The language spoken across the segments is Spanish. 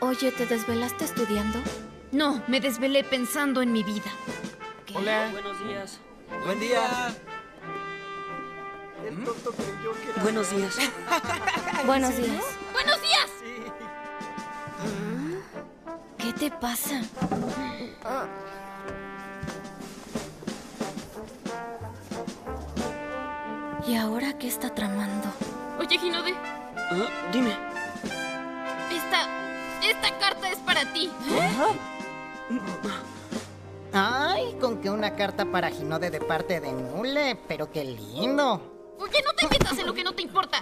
Oye, ¿te desvelaste estudiando? No, me desvelé pensando en mi vida. ¿Qué? Hola. Buenos días. Buen día. El tonto creyó que era Buenos real. días. Buenos días. ¡Buenos días! Sí. ¿Qué te pasa? ¿Y ahora qué está tramando? Oye, Hinode, Dime. esta carta es para ti. Ay, con que una carta para Hinode de parte de Nule, pero qué lindo. Oye, no te metas en lo que no te importa.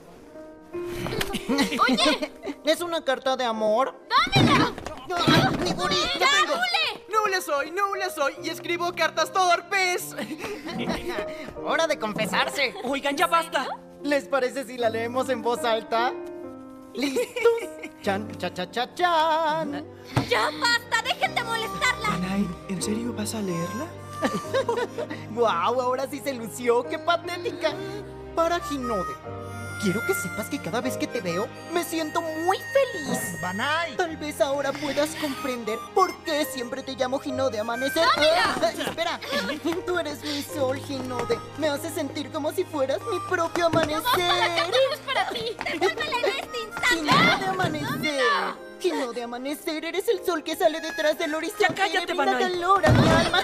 Oye, ¿Es una carta de amor? ¡dámela! ¡Ah, mi guri! ¡Ya tengo! Nule soy y escribo cartas torpes. ¡Hora de confesarse! Oigan, ya basta. ¿Les parece si la leemos en voz alta? ¿Listos? Chan, cha, cha, cha, chan. ¡Ya basta! ¡Dejen de molestarla! Anay, ¿en serio vas a leerla? ¡Guau! Ahora sí se lució. ¡Qué patética! Para Hinode, quiero que sepas que cada vez que te veo, me siento muy feliz. ¡Banai! Tal vez ahora puedas comprender por qué siempre te llamo Hinode Amanecer. Espera, tú eres mi sol, Hinode. Me haces sentir como si fueras mi propio amanecer. ¡La carta no es para ti! ¡Devuélvela en este instante! Hinode Amanecer. Hinode Amanecer, eres el sol que sale detrás del horizonte. Ya cállate, y le brinda Banai. calor a mi alma.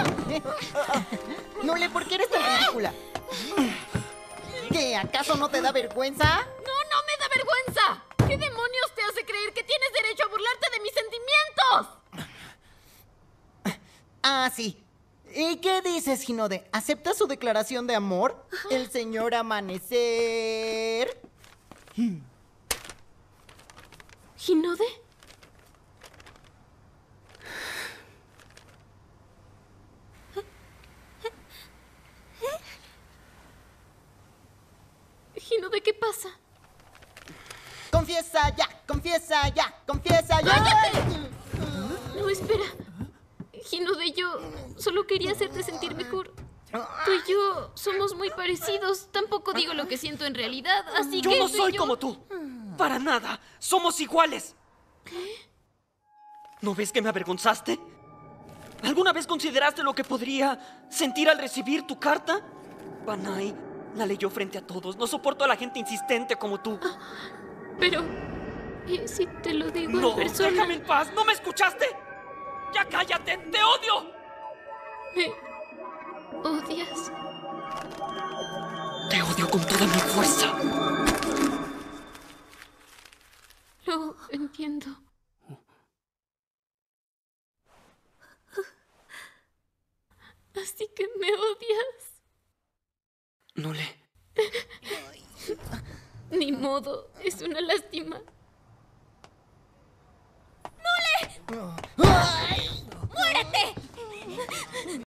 Nule, ¿por qué eres tan ridícula? ¿Qué? ¿Acaso no te da vergüenza? ¡No me da vergüenza! ¿Qué demonios te hace creer que tienes derecho a burlarte de mis sentimientos? Ah, sí. ¿Y qué dices, Hinode? ¿Aceptas su declaración de amor? El señor Amanecer. ¿Hinode? ¿Hinode, qué pasa? ¡Confiesa ya! ¡Confiesa ya! ¡Confiesa ya! ¡Cállate! No, espera. Hinode, yo solo quería hacerte sentir mejor. Tú y yo somos muy parecidos. Tampoco digo lo que siento en realidad, así Yo que no tú y soy yo- como tú. Para nada. Somos iguales. ¿No ves que me avergonzaste? ¿Alguna vez consideraste lo que podría sentir al recibir tu carta? Banai la leyó frente a todos. No soporto a la gente insistente como tú. Pero... ¿y si te lo digo No, en persona? déjame en paz. ¿No me escuchaste? ¡Ya cállate! ¡Te odio! ¿Me odias? Te odio con toda mi fuerza. Lo entiendo. Así que me odias. Nule. Ni modo, es una lástima. ¡Ay! ¡Muérete!